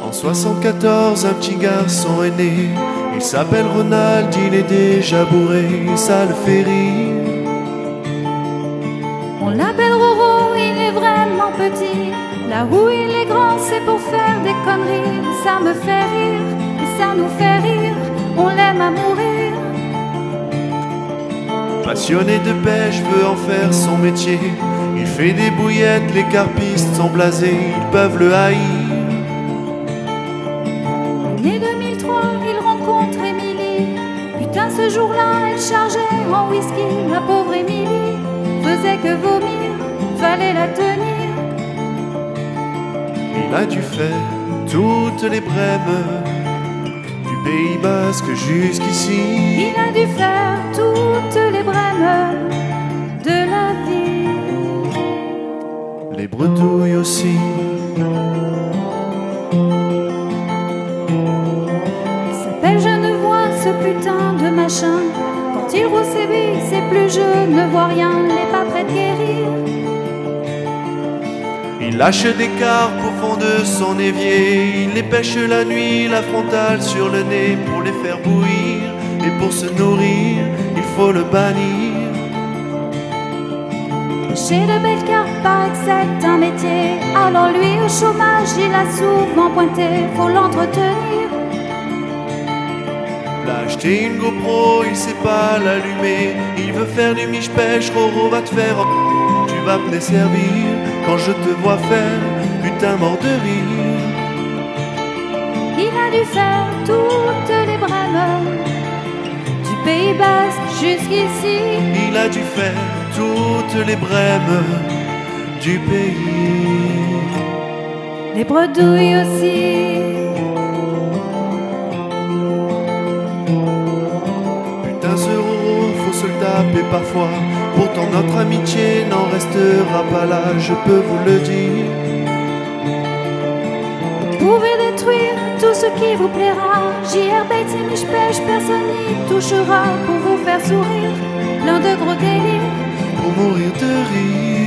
1974, un petit garçon est né. Il s'appelle Ronald, il est déjà bourré, ça le fait rire. On l'appelle Roro, il est vraiment petit. Là où il est grand, c'est pour faire des conneries. Ça me fait rire, et ça nous fait rire. On l'aime à mourir. Passionné de pêche, veut en faire son métier. Il fait des bouillettes, les carpistes sont blasés, ils peuvent le haïr. L'année 2003, il rencontre Émilie. Putain, ce jour-là, elle chargeait en whisky. La pauvre Émilie faisait que vomir, fallait la tenir. Il a dû faire toutes les brèmes du Pays Basque jusqu'ici. Il a dû faire toutes les brèmes de la vie. Les bredouilles aussi. Il s'appelle Genevois, ce putain de machin. Quand il roule ses billes, c'est plus je ne vois rien. Il n'est pas prêt de guérir. Il lâche des carpes au fond de son évier. Il les pêche la nuit, la frontale sur le nez pour les faire bouillir. Et pour se nourrir, il faut le bannir. Chez de belles carpes, paraît que c'est un métier. Alors lui au chômage, il a souvent pointé. Faut l'entretenir. Il a acheté une GoPro, il sait pas l'allumer. Il veut faire du miche-pêche, Roro va te faire. Tu vas me desservir quand je te vois faire, putain mort de rire. Il a dû faire toutes les brèmes du Pays Basque jusqu'ici. Il a dû faire toutes les brèmes du pays. Les bredouilles aussi. Putain ce Roro, faut se le taper parfois. Pourtant notre amitié n'en restera pas là, je peux vous le dire. Vous pouvez détruire tout ce qui vous plaira. JR Bates et Mich Pêche, personne n'y touchera. Pour vous faire sourire, l'un de gros délires. Pour mourir de rire.